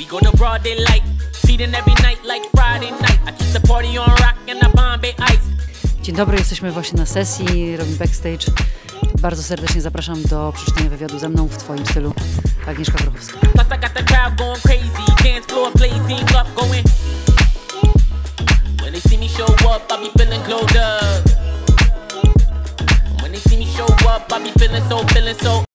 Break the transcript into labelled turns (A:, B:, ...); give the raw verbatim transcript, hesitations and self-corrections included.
A: We go to broad daylight, feeding every night like Friday night. I keep the party on rock and I Bombay ice.
B: Dzień dobry, jesteśmy właśnie na sesji, robimy backstage. Bardzo serdecznie zapraszam do przeczytania wywiadu ze mną w Twoim stylu. Agnieszka Grochowska.
A: When they see me show up, I be feeling glowed up. When they see me show up, I be feeling so, feeling so